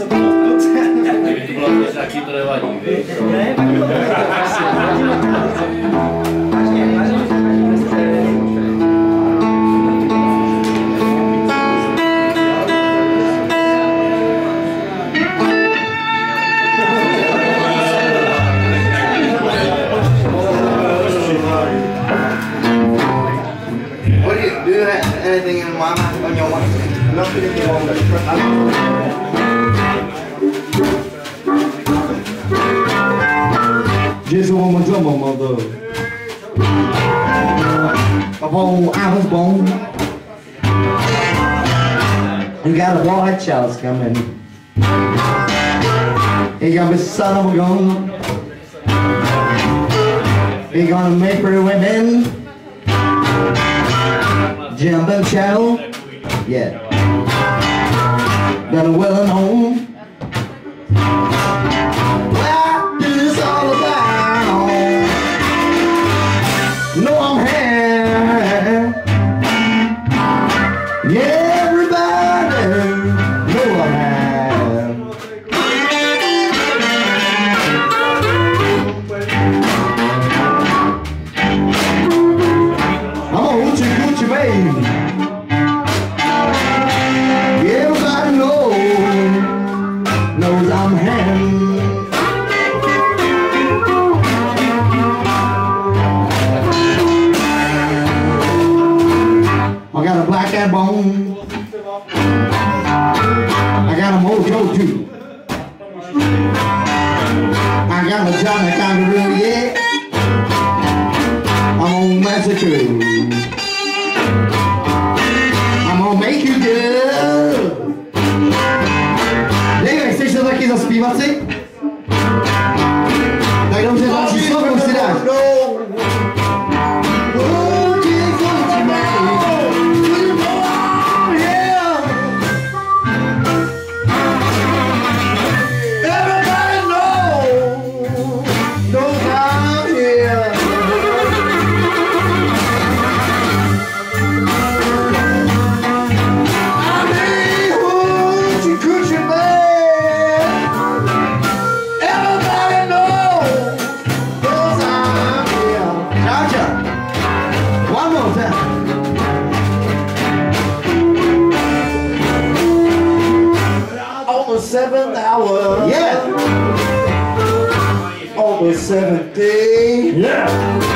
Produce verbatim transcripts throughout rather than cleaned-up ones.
se bloknout. Kdyby to blokneš taky, to nevadí, víš? Ne, tak to vážně, vážně. What do you do? That, anything in my mind on your mind? Nothing in your mind. Just one more drum, my mother. Upon I was born, you got a white child's coming. He gonna be son of a gun. He gonna make pretty women jump and shout. Yeah. Better well and home. What is this all about? No, I'm here. Yeah, everybody know I'm here. I'm a hoochie coochie baby. Everybody knows, knows I'm him. I got a black cat bone. I got a mojo too. I got a Johnny Kangaroo, yeah. I'm on massacre. I'm gonna make you good. Dejme, chceš to taky zaspívat si? Tak dobře, další slovo si dáš. Seventh hour, yeah. On the seventh day, yeah.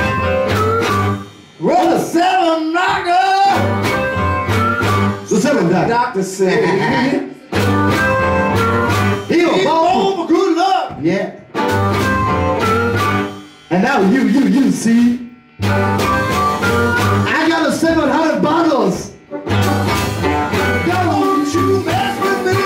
Roll a seven knocker. The seventh doctor. Doctor said he was born for good luck, yeah. And now you, you, you see, I got a seven hundred bottles. Don't you mess with me.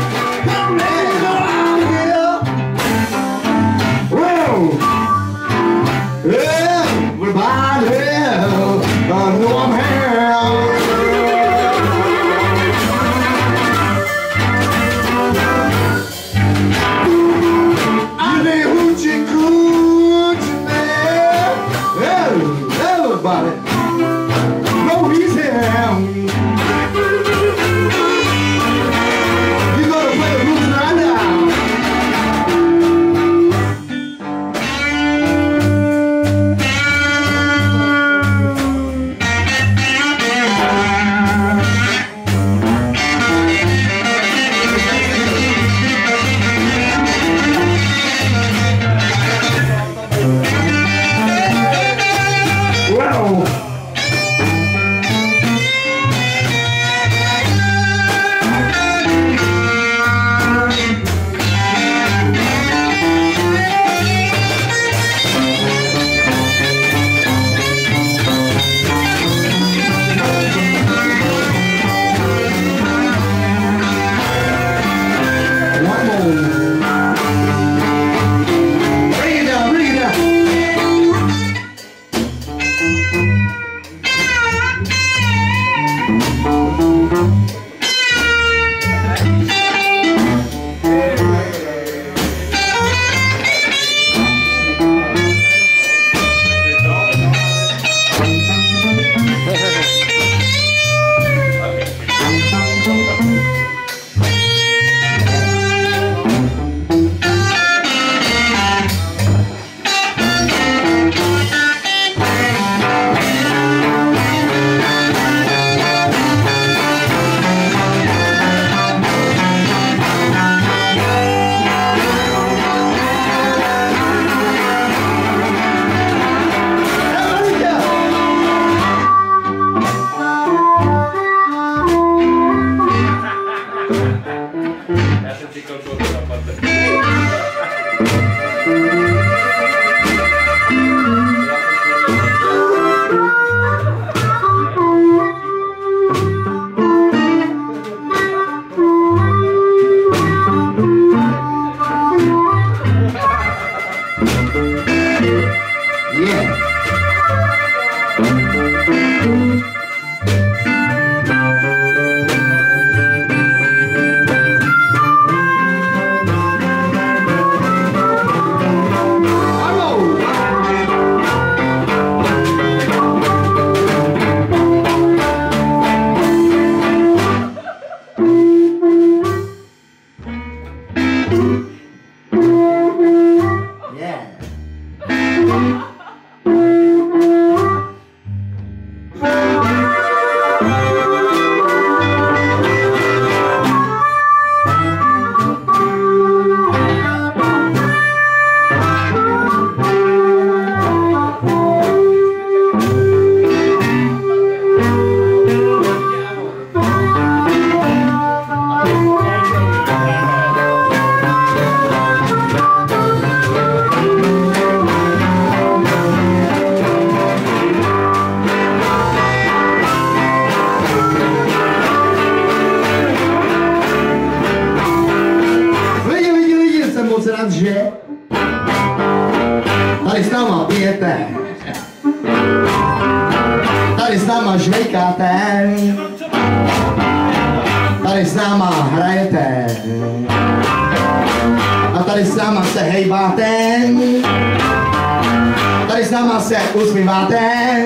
Yeah, everybody, I know I'm here. I need hoochie coochie man. Oh, oh, Ty kalkulace na parte. Yeah. Moc rád, že tady s náma pijete, tady s náma žvejkáte, tady s náma hrajete a tady s náma se hejbáte, tady s náma se usmíváte.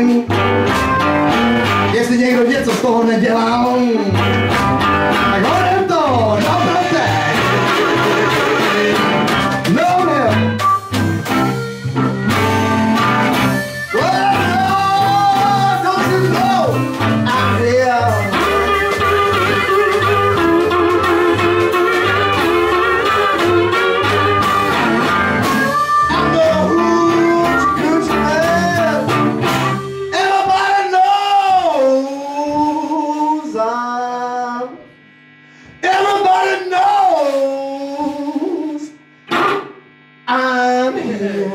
Jestli někdo něco z toho nedělal, tak hodem to, napravte. No, no. Whoa, don't you know I'm here? I'm the hoochie coochie man. Everybody knows I'm. Everybody knows I'm here.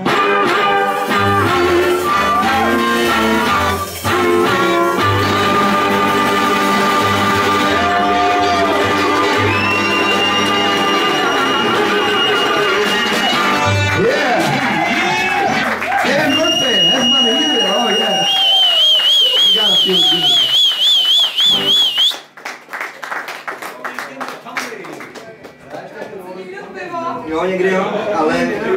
Yeah. Yeah, birthday. That's my music. Oh yeah. You gotta feel good. Jo, někdy jo, ale